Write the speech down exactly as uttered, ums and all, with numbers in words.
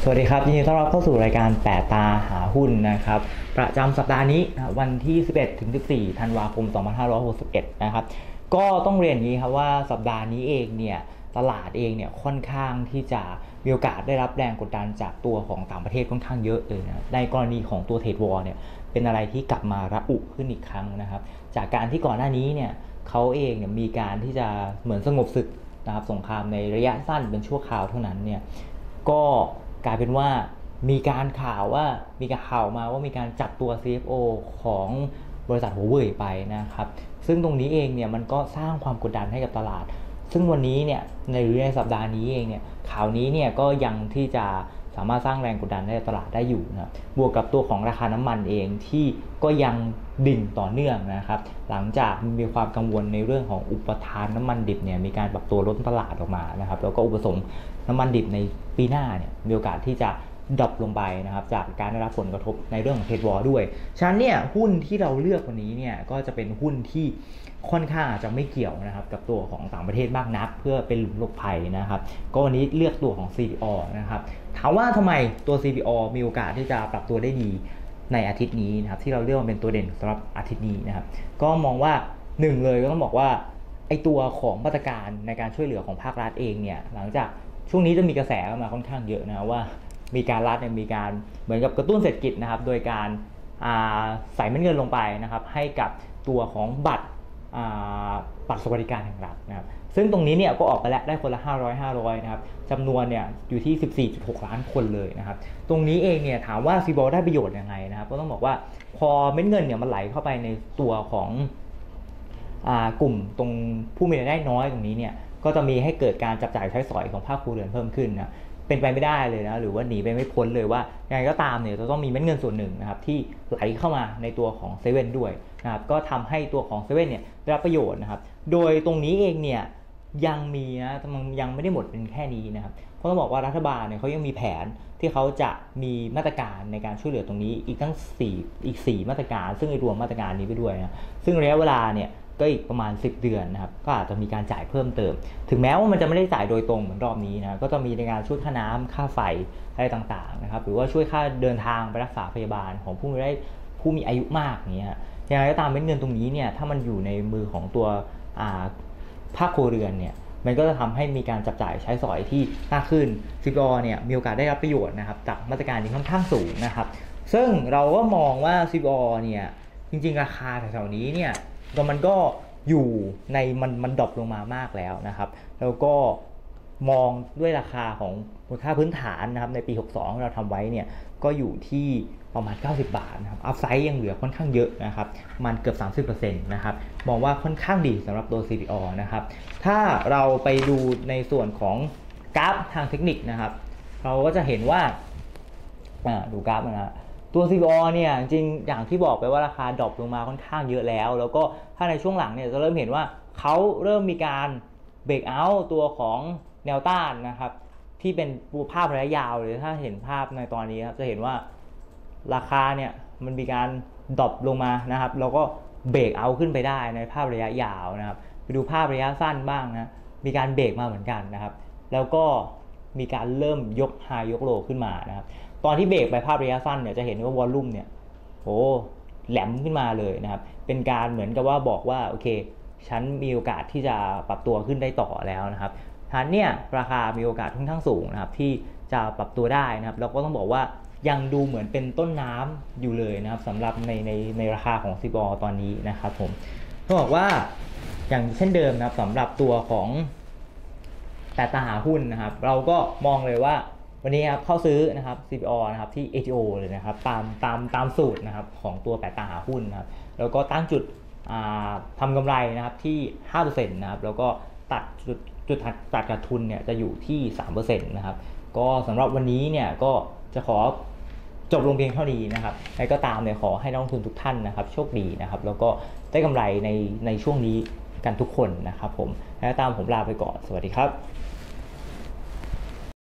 สวัสดีครับยินดีต้อนรับเข้าสู่รายการแปดตาหาหุ้นนะครับประจำสัปดาห์นี้นะวันที่สิบเอ็ดถึงสิบสี่ธันวาคมสองพันห้าร้อยหกสิบเอ็ดนะครับก็ต้องเรียนอย่างนี้ครับว่าสัปดาห์นี้เองเนี่ยตลาดเองเนี่ยค่อนข้างที่จะมีโอกาสได้รับแรงกดดันจากตัวของต่างประเทศค่อนข้างเยอะเลยนะในกรณีของตัวเทรดวอร์เนี่ยเป็นอะไรที่กลับมาระอุขึ้นอีกครั้งนะครับจากการที่ก่อนหน้านี้เนี่ยเขาเองเนี่ยมีการที่จะเหมือนสงบศึกนะครับสงครามในระยะสั้นเป็นชั่วคราวเท่านั้นเนี่ยก็กลายเป็นว่ามีการข่าวว่ามีการข่าวมาว่ามีการจับตัว ซี เอฟ โอ ของบริษัทหัวเว่ยไปนะครับซึ่งตรงนี้เองเนี่ยมันก็สร้างความกดดันให้กับตลาดซึ่งวันนี้เนี่ยในหรือในสัปดาห์นี้เองเนี่ยข่าวนี้เนี่ยก็ยังที่จะสามารถสร้างแรงกดดันให้ตลาดได้อยู่นะบวกกับตัวของราคาน้ำมันเองที่ก็ยังดิ่งต่อเนื่องนะครับหลังจากมีความกังวลในเรื่องของอุปทานน้ำมันดิบเนี่ยมีการปรับตัวลดตลาดออกมานะครับแล้วก็อุปสงค์น้ำมันดิบในปีหน้าเนี่ยมีโอกาสที่จะดรอปลงไปนะครับจากการได้รับผลกระทบในเรื่องของเทรดวอร์ด้วยฉะนั้นเนี่ยหุ้นที่เราเลือกวันนี้เนี่ยก็จะเป็นหุ้นที่ค่อนข้างจะไม่เกี่ยวนะครับกับตัวของต่างประเทศมากนักเพื่อเป็นหลุมหลบภัยนะครับก็วันนี้เลือกตัวของ ซี พี โอ นะครับถามว่าทำไมตัว ซี พี โอ มีโอกาสที่จะปรับตัวได้ดีในอาทิตย์นี้นะครับที่เราเลือกมาเป็นตัวเด่นสำหรับอาทิตย์นี้นะครับก็มองว่าหนึ่งเลยก็ต้องบอกว่าไอตัวของมาตรการในการช่วยเหลือของภาครัฐเองเนี่ยหลังจากช่วงนี้จะมีกระแสมาค่อนข้างเยอะนะว่ามีการรัฐเนี่ยมีการเหมือนกับกระตุ้นเศรษฐกิจนะครับโดยการใส่เม็ดเงินลงไปนะครับให้กับตัวของบัตรบัตรสวัสดิการแห่งรัฐนะครับซึ่งตรงนี้เนี่ยก็ออกไปแล้วได้คนละห้าร้อย ห้าร้อยนะครับจำนวนเนี่ยอยู่ที่ สิบสี่จุดหก ล้านคนเลยนะครับตรงนี้เองเนี่ยถามว่าซีบอลได้ประโยชน์ยังไงนะครับก็ต้องบอกว่าพอเม็ดเงินเนี่ยมันไหลเข้าไปในตัวของกลุ่มตรงผู้มีรายได้น้อยตรงนี้เนี่ยก็จะมีให้เกิดการจับจ่ายใช้สอยของภาคครัวเรือนเพิ่มขึ้นนะเป็นไปไม่ได้เลยนะหรือว่าหนีไปไม่พ้นเลยว่ายังไงก็ตามเนี่ยจะต้องมีเม็ดเงินส่วนหนึ่งนะครับที่ไหลเข้ามาในตัวของเซเว่นด้วยนะครับก็ทำให้ตัวของเซเว่นเนี่ยได้รับประโยชน์นะครับโดยตรงนี้เองเนี่ยยังมีนะมันยังไม่ได้หมดเป็นแค่นี้นะครับเพราะต้องบอกว่ารัฐบาลเนี่ยเขายังมีแผนที่เขาจะมีมาตรการในการช่วยเหลือตรงนี้อีกทั้งสี่อีกสี่มาตรการซึ่งรวมมาตรการนี้ไปด้วยนะซึ่งระยะเวลาเนี่ยก็อีกประมาณสิบเดือนนะครับก็อาจจะมีการจ่ายเพิ่มเติมถึงแม้ว่ามันจะไม่ได้จ่ายโดยตรงเหมือนรอบนี้นะก็จะมีในการช่วยค่าน้ำค่าไฟอะไรต่างๆนะครับหรือว่าช่วยค่าเดินทางไปรักษาพยาบาลของผู้มีได้ผู้มีอายุมากอย่างเงี้ยอย่างไรก็ตามเม็ดเงินตรงนี้เนี่ยถ้ามันอยู่ในมือของตัวภาคครัวเรือนเนี่ยมันก็จะทำให้มีการจับจ่ายใช้สอยที่มากขึ้น ซี พี โอ เนี่ยมีโอกาสได้รับประโยชน์นะครับจากมาตรการนี้ค่อนข้างสูงนะครับซึ่งเราก็มองว่า ซี พี โอ เนี่ยจริงๆราคาแถวๆนี้เนี่ยก็มันก็อยู่ในมันมันดรอปลงมามากแล้วนะครับแล้วก็มองด้วยราคาของมูลค่าพื้นฐานนะครับในปีหกสิบสองที่เราทำไว้เนี่ยก็อยู่ที่ประมาณเก้าสิบบาทนะครับอัพไซด์ยังเหลือค่อนข้างเยอะนะครับมันเกือบ สามสิบเปอร์เซ็นต์ นะครับมองว่าค่อนข้างดีสำหรับตัว ซี พี โอ นะครับถ้าเราไปดูในส่วนของกราฟทางเทคนิคนะครับเราก็จะเห็นว่าดูกราฟนะตัว ซี พี โอ เนี่ยจริงอย่างที่บอกไปว่าราคาดรอปลงมาค่อนข้างเยอะแล้วแล้วก็ถ้าในช่วงหลังเนี่ยจะเริ่มเห็นว่าเขาเริ่มมีการเบรกเอาท์ตัวของแนวต้านนะครับที่เป็นภาพระยะยาวเลยถ้าเห็นภาพในตอนนี้ครับจะเห็นว่าราคาเนี่ยมันมีการดรอปลงมานะครับแล้วก็เบรกเอาท์ขึ้นไปได้ในภาพระยะยาวนะครับไปดูภาพระยะสั้นบ้างนะมีการเบรกมาเหมือนกันนะครับแล้วก็มีการเริ่มยกไฮยกโลขึ้นมานะครับตอนที่เบรกไปภาพระยะสั้นเนี่ยจะเห็นว่าวอลลุ่มเนี่ยโอ้แหลมขึ้นมาเลยนะครับเป็นการเหมือนกับว่าบอกว่าโอเคฉันมีโอกาสที่จะปรับตัวขึ้นได้ต่อแล้วนะครับทันเนี่ยราคามีโอกาสค่อนข้างสูงนะครับที่จะปรับตัวได้นะครับแล้วก็ต้องบอกว่ายังดูเหมือนเป็นต้นน้ำอยู่เลยนะครับสำหรับในในในราคาของ ซี พี โอ ตอนนี้นะครับผมต้องบอกว่าอย่างเช่นเดิมนะครับสำหรับตัวของแต่ตาหาหุ้นนะครับเราก็มองเลยว่าวันนี้ครับเข้าซื้อนะครับ ซี พี โอ นะครับที่ เอ ที โอ เลยนะครับตามตามตามสูตรนะครับของตัวแปดตาหาหุ้นนะครับแล้วก็ตั้งจุดทำกำไรนะครับที่ ห้าเปอร์เซ็นต์ นะครับแล้วก็ตัดจุดจุดตัดขาดทุนเนี่ยจะอยู่ที่ สามเปอร์เซ็นต์ นะครับก็สำหรับวันนี้เนี่ยก็จะขอจบลงเพียงเท่านี้นะครับใครก็ตามเนี่ยขอให้นักลงทุนทุกท่านนะครับโชคดีนะครับแล้วก็ได้กำไรในในช่วงนี้กันทุกคนนะครับผมแล้วตามผมลาไปก่อนสวัสดีครับ